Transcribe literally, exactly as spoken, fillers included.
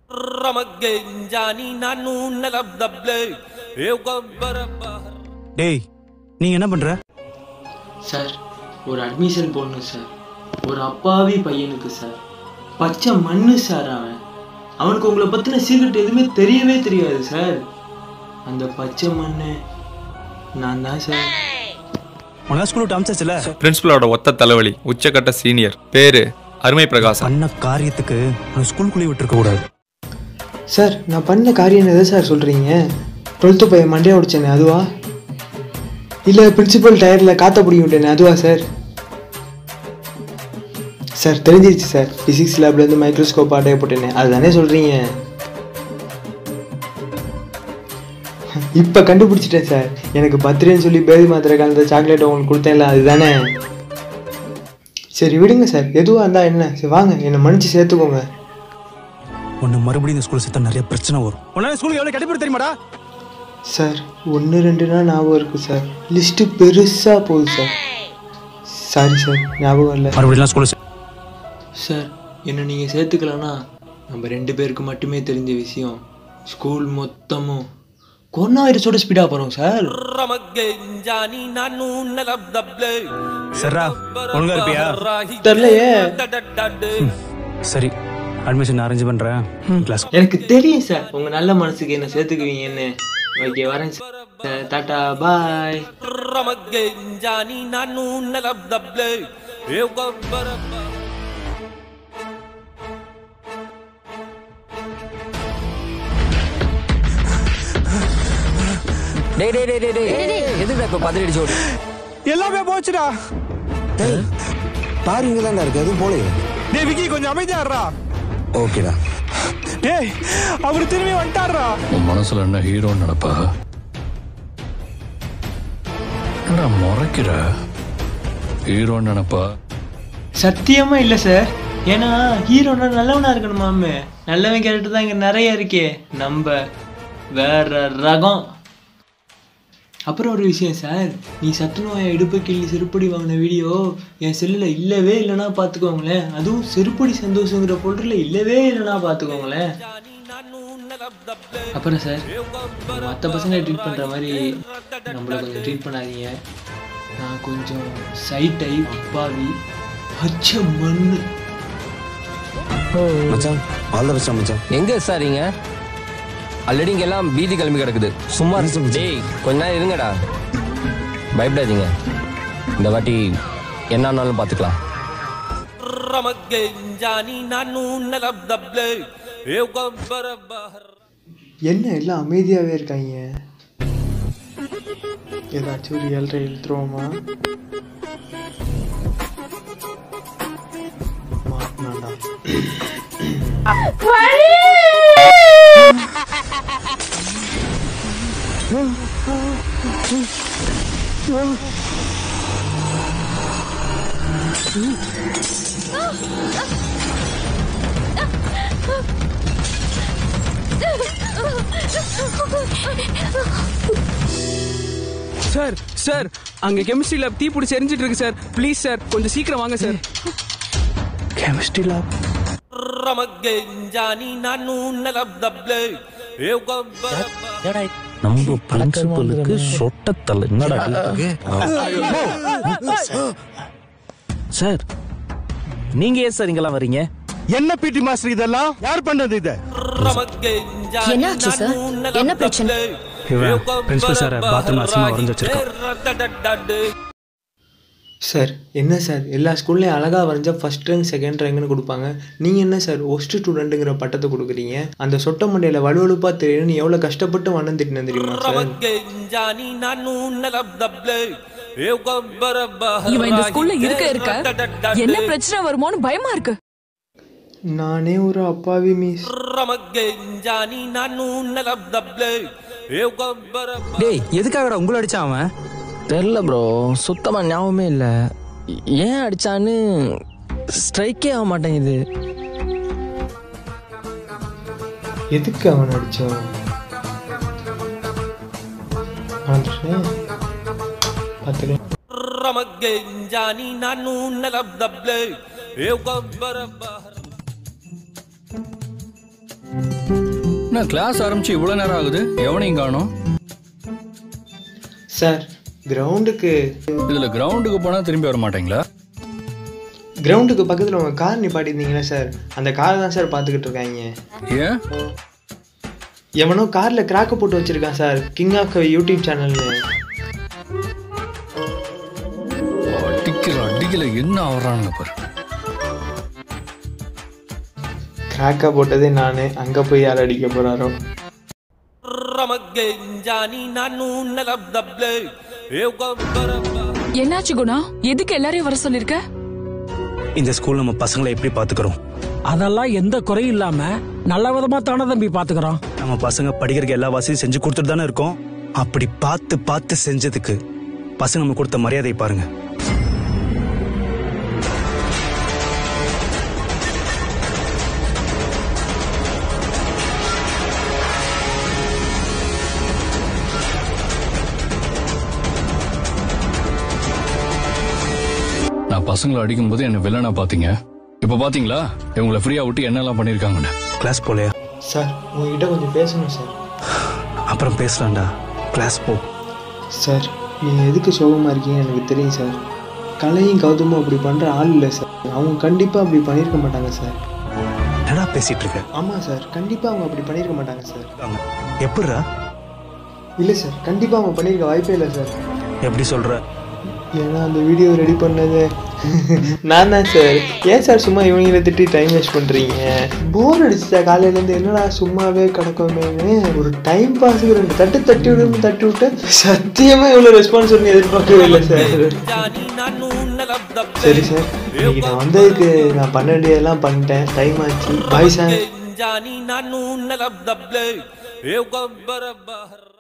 டேய் நீங்க என்ன பண்ற சார்? ஒரு அட்மிஷன் போடணும் சார். ஒரு அப்பாவி பையனுக்கு சார். பச்சை மண்ணு சார். அவன் அவனுக்கு உங்களை பற்றின சீக்ரெட் எதுவுமே தெரியவே தெரியாது சார். அந்த பச்சை மண்ணு நான் தான் சார். உனக்கு ஸ்கூல் விட்டு அமிச்சாச்சுல? பிரின்சிபலோட ஒத்த தலைவலி, உச்சக்கட்ட சீனியர், பேரு அருமை பிரகாசம். பண்ண காரியத்துக்கு ஸ்கூலுக்குள்ளே விட்டுருக்க கூடாது சார். நான் பண்ண காரியம் எதை சார் சொல்கிறீங்க? டுவெல்த்து பையன் மண்டே உடைச்சேனே அதுவா? இல்லை பிரின்சிபல் டயரில் காற்ற பிடிக்க விட்டேனே அதுவா சார்? சார் தெரிஞ்சிருச்சு சார். ஃபிசிக்ஸ் லேப்லேருந்து மைக்ரோஸ்கோப் ஆட்டைய போட்டேனே அதுதானே சொல்கிறீங்க? இப்போ கண்டுபிடிச்சிட்டேன் சார். எனக்கு பர்த்டேன்னு சொல்லி பேபி மாத்திரை கலந்த சாக்லேட் உங்களுக்கு கொடுத்தேன்ல அதுதானே? சரி விடுங்க சார். எதுவாக இருந்தால் என்ன சரி வாங்க என்னை மன்னிச்சு சேர்த்துக்கோங்க. ஒன்று மறுபடியும் இந்த ஸ்கூல் சேர்த்தா நிறைய பிரச்சனை வரும். உன்னால ஸ்கூலுக்கு எவ்வளோ கண்டிப்பாக தெரியுமாடா? சார் ஒன்று ரெண்டுனா ஞாபகம் இருக்குது சார். லிஸ்ட்டு பெருசாக போகுது சார். சாரி சார் ஞாபகம் இல்லை. மறுபடியும் ஸ்கூல் சார் என்னை நீங்கள் சேர்த்துக்கலன்னா நம்ம ரெண்டு பேருக்கு மட்டுமே தெரிஞ்ச விஷயம் ஸ்கூல் மொத்தமும் கொரோனா வைரஸோட ஸ்பீடாக போகிறோம் சார். சரா ஒழுங்கா இருப்பியா? தெரியலையே. சரி அட்மிஷன் அரேஞ்ச் பண்ணுறேன் கிளாஸ். எனக்கு தெரியும் சார் உங்கள் நல்ல மனசுக்கு என்ன சேர்த்துக்குவீங்கன்னு. ஓகே வரேன் சார். Tata bye. டேய் டேய் டேய் டேய் எதுக்குடா இப்ப பதறி அடிச்சு ஓடு? எல்லாமே போச்சுடா. டேய் பாருங்க தான்டா இருக்கு அதுவும் போலே. டேய் விக்கி கொஞ்சம் அமைதியா இருடா. ஓகேடா. டேய் அவர் திரும்பி வந்துட்டாருடா. உன் மனசுல என்ன ஹீரோன்னு நினைப்பா? என்னடா முறைக்கிற? ஹீரோன்னு நினைப்பா? சத்தியமா இல்லை சார். ஏன்னா ஹீரோனா நல்லவனா இருக்கணுமாமே. நல்லவன் கேரக்டர் தான் இங்கே நிறைய இருக்கே. நம்ம வேற ரகம். அப்புறம் ஒரு விஷயம் சார். நீ சத்துணவாயை இடுப்பு கிள்ளி செருப்படி வாங்கின வீடியோ என் செல்லில் இல்லவே இல்லைன்னா பார்த்துக்கோங்களேன். அதுவும் செருப்படி சந்தோஷங்கிற போல்டரில் இல்லவே இல்லைன்னா பார்த்துக்கோங்களேன். அப்புறம் சார் மற்ற பசங்களை ட்ரீட் பண்ணுற மாதிரி நம்மளை கொஞ்சம் ட்ரீட் பண்ணாதீங்க. நான் கொஞ்சம் சைட்டை அப்பாவி பச்சை மண்ணு. மச்சான் ஆல் தி பெஸ்ட் மச்சான். எங்க சாரிங்க? ஆல்ரெடி இங்க எல்லாம் பீதி கிளம்பி கிடக்குது. சும்மா டேய் கொஞ்ச நேரம் இருங்கடா. பயப்படாதீங்க. இந்த வாட்டி என்னன்னாலும் பார்த்துக்கலாம். என்ன எல்லாம் அமைதியாகவே இருக்காங்க? ஏதாச்சும் ஒரு ஏழரை இழுத்துருவோமா? மாட்டினாண்டா. சார் சார் அங்க கெமிஸ்ட்ரி லேப் தீ பிடிச்சி எரிஞ்சிட்டு இருக்கு சார். ப்ளீஸ் சார் கொஞ்சம் சீக்கிரம் வாங்க சார். கெமிஸ்ட்ரி லேப் நம்ம பிரின்சிபலுக்கு சொட்டத்தல என்னடா சார்? நீங்க ஏன் சார் இங்கெல்லாம் வரீங்க? என்ன பிடி மாஸ்டர் இதெல்லாம் யார் பண்ணது? இது என்னாச்சு சார்? என்ன பிரச்சனை? பிரின்சிபல் சார் பாத்ரூம் அசிங்கமா வரைஞ்சு வச்சிருக்கான். சார் என்ன சார் எல்லா ஸ்கூல்லையும் அழகாக வரைஞ்சா ஃபர்ஸ்ட் ரேங்க் செகண்ட் ரேங்க்னு கொடுப்பாங்க. நீங்கள் என்ன சார் ஒஸ்ட் ஸ்டூடெண்ட்டுங்கிற பட்டத்தை கொடுக்குறீங்க? அந்த சொட்ட மண்டையில் வலுவலுப்பாக தெரியும். நீ எவ்வளோ கஷ்டப்பட்டு வண்ணம் திட்டின தெரியுமா சார்? இவன் இந்த ஸ்கூல்ல இருக்க இருக்க என்ன பிரச்சனை வருமோன்னு பயமா இருக்கு. நானே ஒரு அப்பாவி மிஸ். டேய் எதுக்காகடா உங்களை அடிச்சான் அவன்? தெரியல ப்ரோ, சுத்தமா ஞாபகமே இல்லை. ஏன் அடிச்சான்னு ஸ்ட்ரைக்கே ஆக மாட்டேங்குது. எதுக்கு அவன் அடிச்சான்? என்ன கிளாஸ் ஆரம்பிச்சு இவ்வளோ நேரம் ஆகுது, எவனையும் காணோம். சார் கிரவுண்டுக்கு இதில் கிரவுண்டுக்கு போனால் திரும்பி வர மாட்டீங்களா? கிரவுண்டுக்கு பக்கத்தில் உங்கள் கார் நிப்பாட்டியிருந்தீங்களா சார், அந்த கார் தான் சார் பார்த்துக்கிட்டு இருக்காங்க. ஏன்? எவனோ காரில் கிராக்கை போட்டு வச்சுருக்கான் சார், கிங் ஆஃப் யூடியூப் சேனல்னு. அடிக்கல அடிக்கல என்ன ஆகிறானுங்க பாரு. கிராக்கை போட்டதே நான், அங்கே போய் யார் அடிக்க போகிறாரோ. என்னாச்சு குணா, எதுக்கு எல்லாரையும் வர சொல்லிருக்க? இந்த ஸ்கூல் நம்ம பசங்களை எப்படி பாத்துக்கிறோம்? அதெல்லாம் எந்த குறையும் இல்லாம நல்ல விதமா தானே தம்பி பாத்துக்கிறோம். நம்ம பசங்க படிக்கிறதுக்கு எல்லா வசதியும் செஞ்சு கொடுத்துட்டு தானே இருக்கோம். அப்படி பார்த்து பார்த்து செஞ்சதுக்கு பசங்க நம்ம கொடுத்த மரியாதை பாருங்க. நான் பசங்களை அடிக்கும் போது என்ன வில்லனா பாத்தீங்க, இப்ப பாத்தீங்களா இவங்களை ஃப்ரீயா விட்டு என்னெல்லாம் பண்ணிருக்காங்கன்னு. கிளாஸ் போலையா? சார் உங்ககிட்ட கொஞ்சம் பேசணும் சார். அப்புறம் பேசலாம்டா, கிளாஸ் போ. சார் நீங்கள் எதுக்கு சோகமாக இருக்கீங்கன்னு எனக்கு தெரியும் சார். கலையும் கௌதமும் அப்படி பண்ணுற ஆள் இல்லை சார், அவங்க கண்டிப்பாக அப்படி பண்ணியிருக்க மாட்டாங்க சார். என்னடா பேசிட்டு இருக்க? ஆமாம் சார், கண்டிப்பாக அவங்க அப்படி பண்ணியிருக்க மாட்டாங்க சார். எப்படிடா? இல்லை சார், கண்டிப்பாக அவங்க பண்ணியிருக்க வாய்ப்பே இல்லை சார். எப்படி சொல்ற? ஏன்னா அந்த வீடியோ ரெடி பண்ணது நான் தான் சார். ஏன் சார் சும்மா இவங்களை திட்டி டைம் வேஸ்ட் பண்ணுறீங்க? போர் அடிச்சுட்டா காலையிலேருந்து, என்னடா சும்மாவே கிடக்குமேன்னு ஒரு டைம் பாஸுக்கு ரெண்டு தட்டு தட்டி விடுன்னு தட்டி விட்டு சத்தியமாக இவ்வளோ ரெஸ்பான்ஸ் பண்ணி எதிர்பார்க்கவே இல்லை சார். சரி சார், இன்னைக்கு நான் வந்ததுக்கு நான் பண்ண வேண்டியதெல்லாம் பண்ணிட்டேன், டைம் ஆச்சு. Bye sir.